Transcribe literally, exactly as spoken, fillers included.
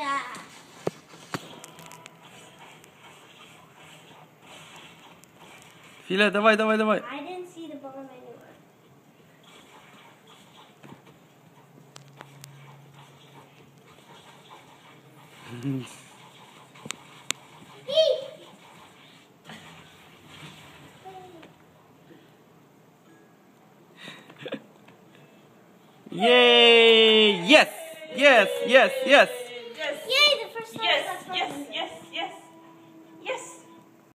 Yeah. Филя, давай, давай, давай. I didn't see the bomb anywhere. Yay! Yes! Yes! Yes! Yes!